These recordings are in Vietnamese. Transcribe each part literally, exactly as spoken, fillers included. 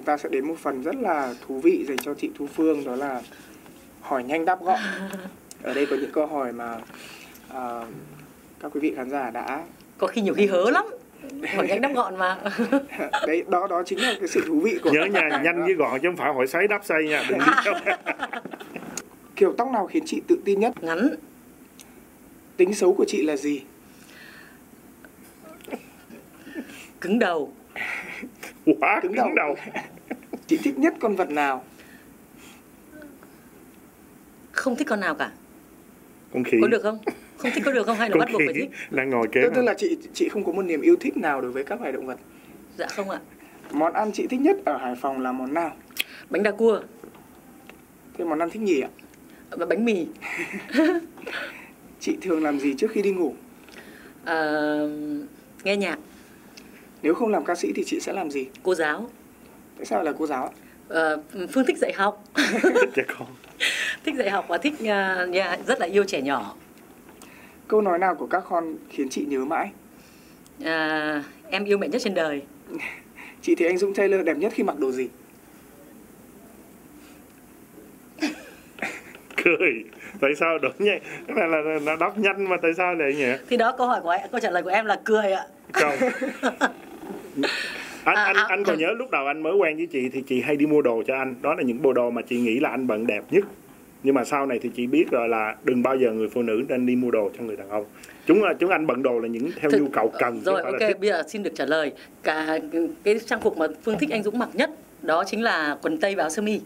ta sẽ đến một phần rất là thú vị dành cho chị Thu Phương, đó là hỏi nhanh đáp gọn. Ở đây có những câu hỏi mà uh, các quý vị khán giả đã có khi nhiều khi hớ lắm, hỏi nhanh đáp gọn mà. Đấy, đó đó chính là cái sự thú vị của nhớ nha, nhanh với gọn chứ không phải hỏi xoáy đáp xoay nha, đừng đi đâu. Kiểu tóc nào khiến chị tự tin nhất? Ngắn. Tính xấu của chị là gì? Cứng đầu. Quá cứng, cứng đầu. Chị thích nhất con vật nào? Không thích con nào cả. Con khỉ. Có được không? Không thích có được không hay là con bắt buộc phải thích? Đang ngồi kế. Tức, tức là chị chị không có một niềm yêu thích nào đối với các loài động vật? Dạ không ạ. Món ăn chị thích nhất ở Hải Phòng là món nào? Bánh đa cua. Thế món ăn thích nhì ạ? Và bánh mì. Chị thường làm gì trước khi đi ngủ? À, nghe nhạc. Nếu không làm ca sĩ thì chị sẽ làm gì? Cô giáo. Tại sao là cô giáo ạ? À, Phương thích dạy học. Thích trẻ con. Thích dạy học và thích uh, yeah, rất là yêu trẻ nhỏ. Câu nói nào của các con khiến chị nhớ mãi? À, em yêu mẹ nhất trên đời. Chị thấy anh Dũng Taylor đẹp nhất khi mặc đồ gì? Cười. Tại sao đúng vậy? Cái này là nó đáp nhanh mà tại sao lại nhỉ? Thì đó câu hỏi của em, câu trả lời của em là cười ạ. Không. Anh, à, anh, à, anh còn à, nhớ lúc đầu anh mới quen với chị thì chị hay đi mua đồ cho anh. Đó là những bộ đồ mà chị nghĩ là anh bận đẹp nhất. Nhưng mà sau này thì chị biết rồi là đừng bao giờ người phụ nữ nên đi mua đồ cho người đàn ông. Chúng là chúng anh bận đồ là những theo Thực, nhu cầu cần. Rồi ok, bây giờ xin được trả lời. Cả cái trang phục mà Phương thích anh Dũng mặc nhất đó chính là quần tây và áo sơ mi.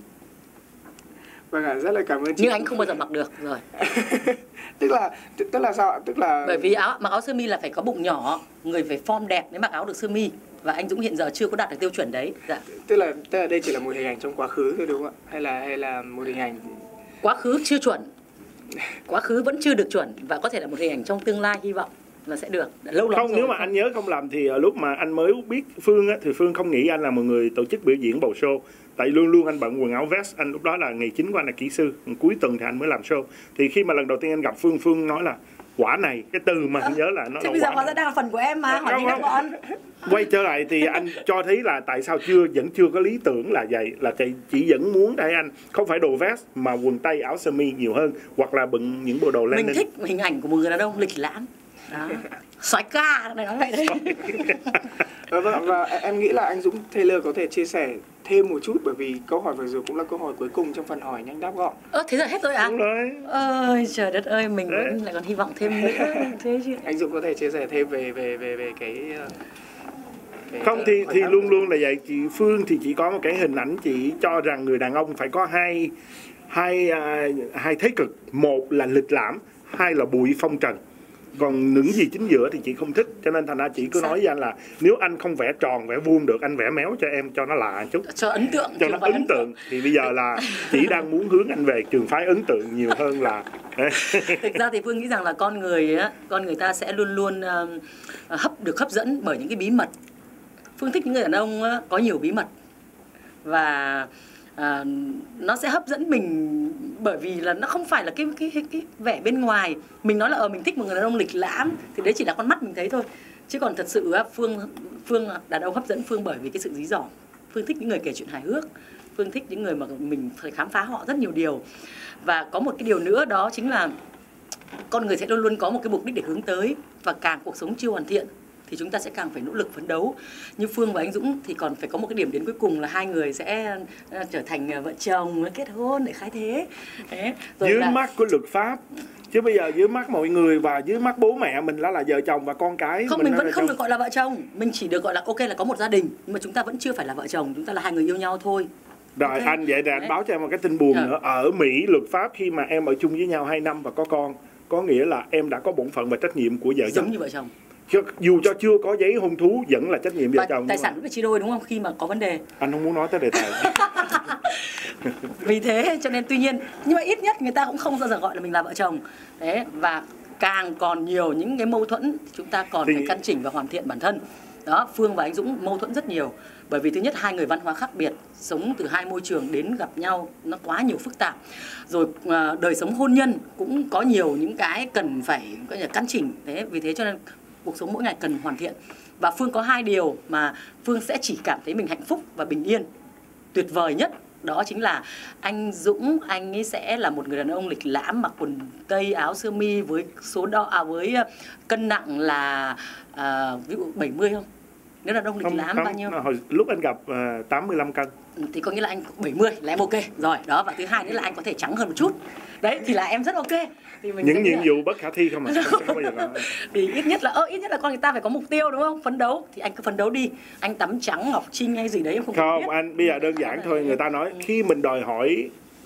Vâng ạ, rất là cảm ơn chị. Nhưng anh không bao giờ mặc được rồi. Tức là tức là sao ạ? Tức là bởi vì áo mặc áo sơ mi là phải có bụng nhỏ, người phải form đẹp mới mặc áo được sơ mi. Và anh Dũng hiện giờ chưa có đạt được tiêu chuẩn đấy. Dạ. Tức là tức là đây chỉ là một hình ảnh trong quá khứ thôi đúng không ạ? Hay là hay là một hình ảnh quá khứ chưa chuẩn. Quá khứ vẫn chưa được chuẩn và có thể là một hình ảnh trong tương lai, hy vọng là sẽ được. Lâu lắm không rồi, nếu mà không? Anh nhớ không lầm thì lúc mà anh mới biết Phương á, thì Phương không nghĩ anh là một người tổ chức biểu diễn bầu show. Tại luôn luôn anh bận quần áo vest, anh lúc đó là nghề chính của anh là kỹ sư, cuối tuần thì anh mới làm show. Thì khi mà lần đầu tiên anh gặp Phương, Phương nói là quả này, cái từ mà anh nhớ là nó thế là bây giờ quả hóa ra đang là phần của em mà, hỏi nhanh gọn. Quay trở lại thì anh cho thấy là tại sao chưa vẫn chưa có lý tưởng là vậy, là chị chỉ vẫn muốn thấy anh không phải đồ vest mà quần tây áo sơ mi nhiều hơn, hoặc là bận những bộ đồ lên. Mình thích hình ảnh của một người đàn ông lịch lãm. Đó. Soái ca này nói vậy đấy. Và, và em nghĩ là anh Dũng Taylor có thể chia sẻ thêm một chút, bởi vì câu hỏi vừa rồi cũng là câu hỏi cuối cùng trong phần hỏi nhanh đáp gọn. Ơ thế giờ hết rồi à? Đúng rồi. Ơi trời đất ơi, mình đấy. Vẫn lại còn hy vọng thêm nữa. Thế chứ. Anh Dũng có thể chia sẻ thêm về về về về cái, cái không thì thì luôn luôn là vậy. Chị Phương thì chỉ có một cái hình ảnh chị cho rằng người đàn ông phải có hai hai uh, hai thế cực, một là lịch lãm, hai là bụi phong trần. Còn những gì chính giữa thì chị không thích, cho nên thành ra chị cứ Sao? nói với anh là nếu anh không vẽ tròn vẽ vuông được, anh vẽ méo cho em cho nó lạ chút, cho ấn tượng, cho nó ấn, ấn tượng. tượng thì bây giờ là chị đang muốn hướng anh về trường phái ấn tượng nhiều hơn là thực ra thì Phương nghĩ rằng là con người á, con người ta sẽ luôn luôn uh, hấp được hấp dẫn bởi những cái bí mật. Phương thích những người đàn ông uh, có nhiều bí mật và À, nó sẽ hấp dẫn mình bởi vì là nó không phải là cái cái cái, cái vẻ bên ngoài. Mình nói là ờ mình thích một người đàn ông lịch lãm thì đấy chỉ là con mắt mình thấy thôi, chứ còn thật sự á, Phương Phương đàn ông hấp dẫn Phương bởi vì cái sự dí dỏm. Phương thích những người kể chuyện hài hước, Phương thích những người mà mình phải khám phá họ rất nhiều điều. Và có một cái điều nữa đó chính là con người sẽ luôn luôn có một cái mục đích để hướng tới, và càng cuộc sống chưa hoàn thiện thì chúng ta sẽ càng phải nỗ lực phấn đấu. Như Phương và anh Dũng thì còn phải có một cái điểm đến cuối cùng là hai người sẽ uh, trở thành vợ chồng, kết hôn để khai thế. Thế rồi dưới là... mắt của luật pháp, chứ bây giờ dưới mắt mọi người và dưới mắt bố mẹ mình đã là vợ chồng và con cái. Không, mình, mình vẫn không chồng. được gọi là vợ chồng, mình chỉ được gọi là ok là có một gia đình, nhưng mà chúng ta vẫn chưa phải là vợ chồng, chúng ta là hai người yêu nhau thôi. Rồi okay. Anh vậy thì anh báo cho em một cái tin buồn à. nữa. Ở Mỹ luật pháp khi mà em ở chung với nhau hai năm và có con, có nghĩa là em đã có bổn phận và trách nhiệm của vợ chồng. Giống như vợ chồng. Dù cho chưa có giấy hôn thú vẫn là trách nhiệm vợ chồng. Tài sản cũng phải chia đôi đúng không, khi mà có vấn đề. Anh không muốn nói tới đề tài. Vì thế cho nên tuy nhiên, nhưng mà ít nhất người ta cũng không bao giờ gọi là mình là vợ chồng. Đấy, và càng còn nhiều những cái mâu thuẫn chúng ta còn thì... phải căn chỉnh và hoàn thiện bản thân. Đó, Phương và anh Dũng mâu thuẫn rất nhiều. Bởi vì thứ nhất hai người văn hóa khác biệt, sống từ hai môi trường đến gặp nhau nó quá nhiều phức tạp. Rồi đời sống hôn nhân cũng có nhiều những cái cần phải căn chỉnh. Thế vì thế cho nên cuộc sống mỗi ngày cần hoàn thiện. Và Phương có hai điều mà Phương sẽ chỉ cảm thấy mình hạnh phúc và bình yên tuyệt vời nhất đó chính là anh Dũng, anh ấy sẽ là một người đàn ông lịch lãm, mặc quần tây áo sơ mi với số đo à, với cân nặng là à, ví dụ bảy mươi không? Nếu đàn ông lịch không, lãm không, bao nhiêu? hồi, lúc anh gặp uh, tám mươi lăm cân. Thì có nghĩa là anh bảy mươi là em ok rồi đó, và thứ hai nữa là anh có thể trắng hơn một chút, đấy thì là em rất ok. Thì mình những nhiệm là... vụ bất khả thi không à? Không, không bao giờ làm. Thì ít nhất là ơ ít nhất là con người ta phải có mục tiêu đúng không, phấn đấu thì anh cứ phấn đấu đi, anh tắm trắng Ngọc Trinh hay gì đấy em không Không, biết. anh bây giờ đơn giản thôi, người ta nói khi mình đòi hỏi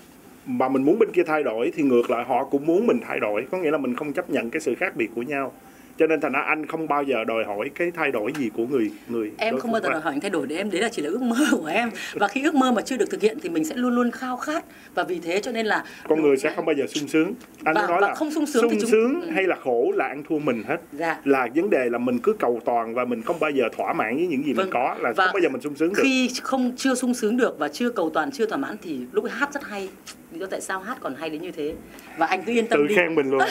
mà mình muốn bên kia thay đổi thì ngược lại họ cũng muốn mình thay đổi, có nghĩa là mình không chấp nhận cái sự khác biệt của nhau. Cho nên thành ra anh không bao giờ đòi hỏi cái thay đổi gì của người người em không bao giờ đòi hỏi anh thay đổi, để em đấy là chỉ là ước mơ của em, và khi ước mơ mà chưa được thực hiện thì mình sẽ luôn luôn khao khát, và vì thế cho nên là con người sẽ không bao giờ sung sướng. Anh và, nói và là không sung sướng, sung thì chúng... sướng hay là khổ là ăn thua mình hết. Dạ. Là vấn đề là mình cứ cầu toàn và mình không bao giờ thỏa mãn với những gì Vâng. mình có, là và không bao giờ mình sung sướng được. Khi không chưa sung sướng được và chưa cầu toàn, chưa thỏa mãn thì lúc ấy hát rất hay. Lý do tại sao hát còn hay đến như thế. Và anh cứ yên tâm Tự đi. khen mình luôn.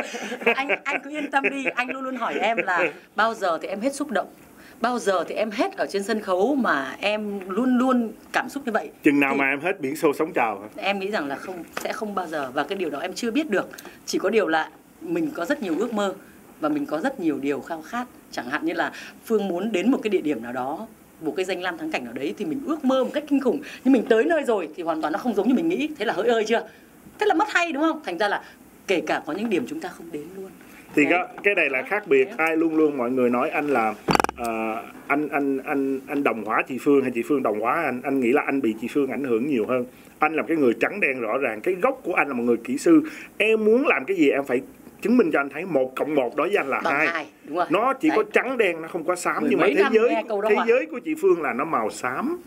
anh anh cứ yên tâm đi, anh luôn luôn hỏi em là bao giờ thì em hết xúc động, bao giờ thì em hết ở trên sân khấu mà em luôn luôn cảm xúc như vậy. Chừng nào thì mà em hết biển xô sóng trào hả? em nghĩ rằng là không, sẽ không bao giờ, và cái điều đó em chưa biết được. Chỉ có điều là mình có rất nhiều ước mơ và mình có rất nhiều điều khao khát. Chẳng hạn như là Phương muốn đến một cái địa điểm nào đó, một cái danh lam thắng cảnh nào đấy thì mình ước mơ một cách kinh khủng, nhưng mình tới nơi rồi thì hoàn toàn nó không giống như mình nghĩ, thế là hỡi ơi chưa, thế là mất hay đúng không? Thành ra là kể cả có những điểm chúng ta không đến luôn. Thì Đấy. cái, cái này là khác biệt. Ai luôn luôn mọi người nói anh là uh, anh anh anh anh đồng hóa chị Phương hay chị Phương đồng hóa anh. Anh nghĩ là anh bị chị Phương ảnh hưởng nhiều hơn. Anh là cái người trắng đen rõ ràng. Cái gốc của anh là một người kỹ sư. Em muốn làm cái gì em phải chứng minh cho anh thấy một cộng một đối với anh là hai. hai. Đúng rồi. Nó chỉ Đấy. có trắng đen, nó không có xám. Mười Nhưng mà mấy thế năm giới nghe câu đó thế mà. giới của chị Phương là nó màu xám.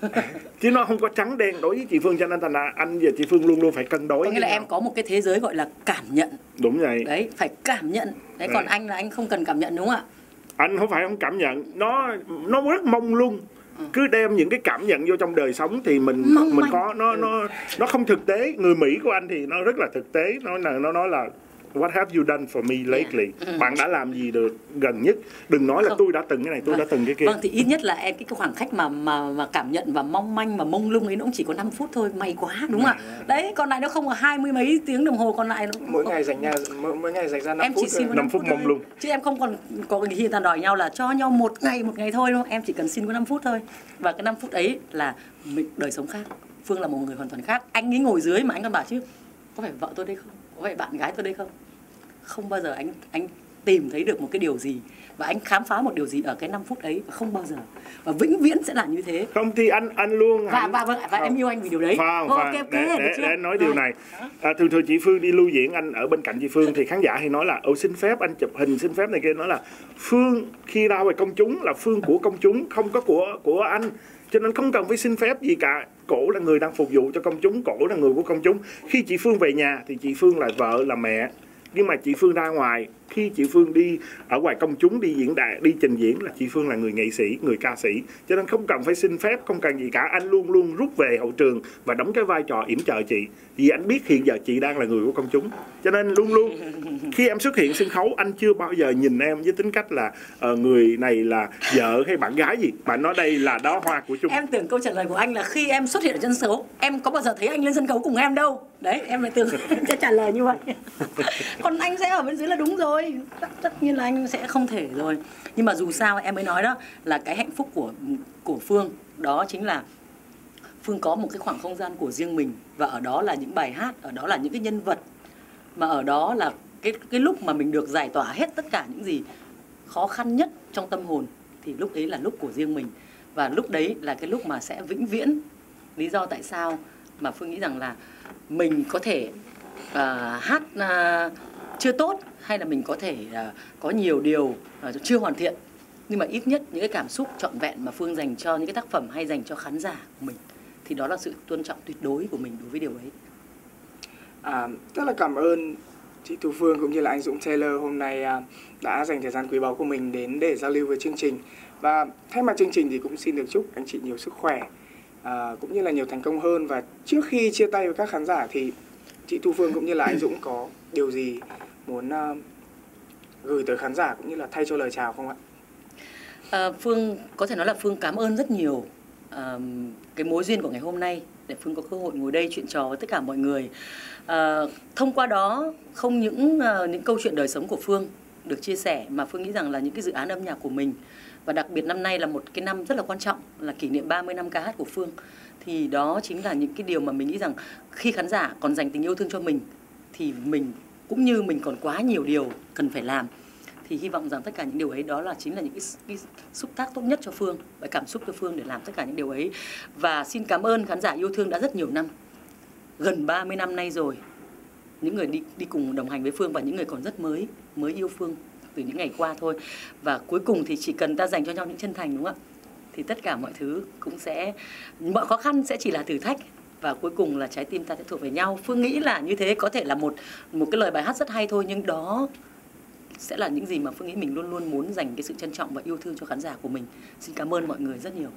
Chứ nó không có trắng đen đối với chị Phương. Cho nên thành ra anh và chị Phương luôn luôn phải cân đối. Có nghĩa là nhau. em có một cái thế giới gọi là cảm nhận. Đúng vậy. Đấy, phải cảm nhận. Đấy, Đấy. còn anh là anh không cần cảm nhận đúng không ạ? Anh không phải không cảm nhận, nó nó rất mông lung. Cứ đem những cái cảm nhận vô trong đời sống thì mình Mong mình manh. có nó nó nó không thực tế. Người Mỹ của anh thì nó rất là thực tế. Nó là nó nói là what have you done for me lately? Yeah. Bạn đã làm gì được gần nhất? Đừng nói là Không. tôi đã từng cái này, tôi Vâng. đã từng cái kia. Vâng, thì ít nhất là em cái khoảng khách mà mà mà cảm nhận và mong manh và mông lung ấy nó cũng chỉ có năm phút thôi, may quá đúng không ạ? Đấy, còn lại nó không có hai mươi mấy tiếng đồng hồ, còn lại nó Mỗi ngày dành ra mỗi, mỗi ngày dành ra năm em phút chỉ xin có thôi. năm năm phút phút mông thôi. lung. Chứ em không còn có cái gì ta đòi nhau là cho nhau một ngày một ngày thôi đúng không? Em chỉ cần xin có năm phút thôi. Và cái năm phút ấy là mình đời sống khác. Phương là một người hoàn toàn khác. Anh ấy ngồi dưới mà anh còn bảo chứ có phải vợ tôi đây không? Có phải bạn gái tôi đây không? Không bao giờ anh anh tìm thấy được một cái điều gì và anh khám phá một điều gì ở cái năm phút ấy, và không bao giờ, và vĩnh viễn sẽ là như thế. Không thì anh anh luôn Và hẳn- và vâng, và em yêu anh vì điều đấy. Khoan, Ô, khoan, ok, ok, để, được để, chưa? để anh nói điều Rồi. này. À, thường thường chị Phương đi lưu diễn, anh ở bên cạnh chị Phương thì khán giả hay nói là ồ xin phép anh chụp hình, xin phép này kia. Nói là Phương khi ra ngoài công chúng là Phương của công chúng, không có của của anh, cho nên không cần phải xin phép gì cả. Cổ là người đang phục vụ cho công chúng, cổ là người của công chúng. Khi chị Phương về nhà thì chị Phương là vợ, là mẹ, nhưng mà chị Phương ra ngoài, khi chị Phương đi ở ngoài công chúng, đi diễn đại, đi trình diễn là chị Phương là người nghệ sĩ, người ca sĩ, cho nên không cần phải xin phép, không cần gì cả. Anh luôn luôn rút về hậu trường và đóng cái vai trò yểm trợ chị, vì anh biết hiện giờ chị đang là người của công chúng, cho nên luôn luôn khi em xuất hiện sân khấu, anh chưa bao giờ nhìn em với tính cách là uh, người này là vợ hay bạn gái gì, mà nói đây là đóa hoa của chung. Em tưởng câu trả lời của anh là khi em xuất hiện ở trên sân khấu, em có bao giờ thấy anh lên sân khấu cùng em đâu. Đấy, em lại tưởng em sẽ trả lời như vậy. Còn anh sẽ ở bên dưới là đúng rồi. Tất, tất nhiên là anh sẽ không thể rồi. Nhưng mà dù sao em mới nói đó là cái hạnh phúc của của Phương đó chính là Phương có một cái khoảng không gian của riêng mình, và ở đó là những bài hát, ở đó là những cái nhân vật, mà ở đó là cái cái lúc mà mình được giải tỏa hết tất cả những gì khó khăn nhất trong tâm hồn, thì lúc ấy là lúc của riêng mình, và lúc đấy là cái lúc mà sẽ vĩnh viễn. Lý do tại sao mà Phương nghĩ rằng là mình có thể uh, hát uh, chưa tốt, hay là mình có thể uh, có nhiều điều uh, chưa hoàn thiện, nhưng mà ít nhất những cái cảm xúc trọn vẹn mà Phương dành cho những cái tác phẩm hay dành cho khán giả của mình, thì đó là sự tôn trọng tuyệt đối của mình đối với điều ấy. À, rất là cảm ơn chị Thu Phương cũng như là anh Dũng Taylor hôm nay à, đã dành thời gian quý báu của mình đến để giao lưu với chương trình. Và thay mặt chương trình thì cũng xin được chúc anh chị nhiều sức khỏe, à, cũng như là nhiều thành công hơn. Và trước khi chia tay với các khán giả thì chị Thu Phương cũng như là anh Dũng có điều gì muốn uh, gửi tới khán giả cũng như là thay cho lời chào không ạ? À, Phương có thể nói là Phương cảm ơn rất nhiều uh, cái mối duyên của ngày hôm nay để Phương có cơ hội ngồi đây chuyện trò với tất cả mọi người. Uh, thông qua đó không những uh, những câu chuyện đời sống của Phương được chia sẻ, mà Phương nghĩ rằng là những cái dự án âm nhạc của mình, và đặc biệt năm nay là một cái năm rất là quan trọng, là kỷ niệm ba mươi năm ca hát của Phương, thì đó chính là những cái điều mà mình nghĩ rằng khi khán giả còn dành tình yêu thương cho mình thì mình cũng như mình còn quá nhiều điều cần phải làm. Thì hy vọng rằng tất cả những điều ấy đó là chính là những cái, cái xúc tác tốt nhất cho Phương và cảm xúc cho Phương để làm tất cả những điều ấy. Và xin cảm ơn khán giả yêu thương đã rất nhiều năm, gần ba mươi năm nay rồi, những người đi đi cùng đồng hành với Phương và những người còn rất mới mới yêu Phương từ những ngày qua thôi. Và cuối cùng thì chỉ cần ta dành cho nhau những chân thành, đúng không ạ, thì tất cả mọi thứ cũng sẽ, mọi khó khăn sẽ chỉ là thử thách, và cuối cùng là trái tim ta sẽ thuộc về nhau. Phương nghĩ là như thế, có thể là một một cái lời bài hát rất hay thôi, nhưng đó sẽ là những gì mà Phương nghĩ mình luôn luôn muốn dành cái sự trân trọng và yêu thương cho khán giả của mình. Xin cảm ơn mọi người rất nhiều.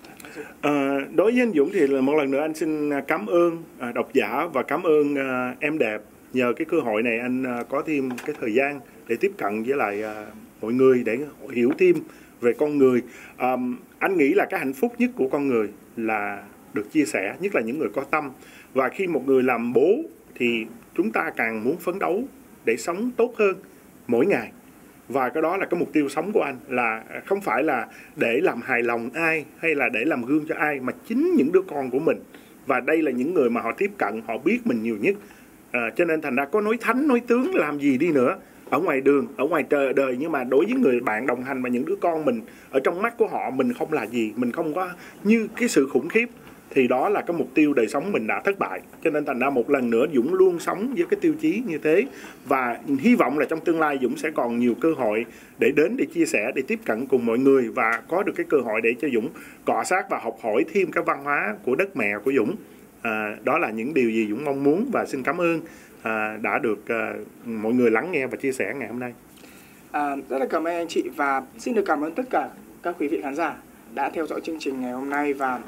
À, đối với anh Dũng thì là một lần nữa anh xin cảm ơn à, độc giả và cảm ơn à, em đẹp. Nhờ cái cơ hội này anh à, có thêm cái thời gian để tiếp cận với lại à, mọi người để hiểu thêm về con người. À, anh nghĩ là cái hạnh phúc nhất của con người là được chia sẻ, nhất là những người có tâm. Và khi một người làm bố thì chúng ta càng muốn phấn đấu để sống tốt hơn mỗi ngày. Và cái đó là cái mục tiêu sống của anh, là không phải là để làm hài lòng ai hay là để làm gương cho ai, mà chính những đứa con của mình. Và đây là những người mà họ tiếp cận, họ biết mình nhiều nhất. À, cho nên thành ra có nói thánh, nói tướng làm gì đi nữa ở ngoài đường, ở ngoài trời đời, nhưng mà đối với người bạn đồng hành và những đứa con mình, ở trong mắt của họ mình không là gì, mình không có như cái sự khủng khiếp, thì đó là cái mục tiêu đời sống mình đã thất bại. Cho nên thành ra một lần nữa Dũng luôn sống với cái tiêu chí như thế, và hy vọng là trong tương lai Dũng sẽ còn nhiều cơ hội để đến, để chia sẻ, để tiếp cận cùng mọi người, và có được cái cơ hội để cho Dũng cọ sát và học hỏi thêm cái văn hóa của đất mẹ của Dũng. À, đó là những điều gì Dũng mong muốn, và xin cảm ơn à, đã được à, mọi người lắng nghe và chia sẻ ngày hôm nay. À, rất là cảm ơn anh chị, và xin được cảm ơn tất cả các quý vị khán giả đã theo dõi chương trình ngày hôm nay, và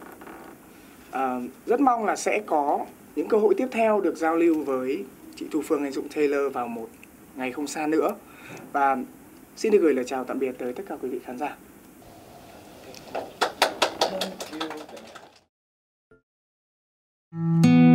à, rất mong là sẽ có những cơ hội tiếp theo được giao lưu với chị Thu Phương, anh Dũng Taylor vào một ngày không xa nữa. Và xin được gửi lời chào tạm biệt tới tất cả quý vị khán giả.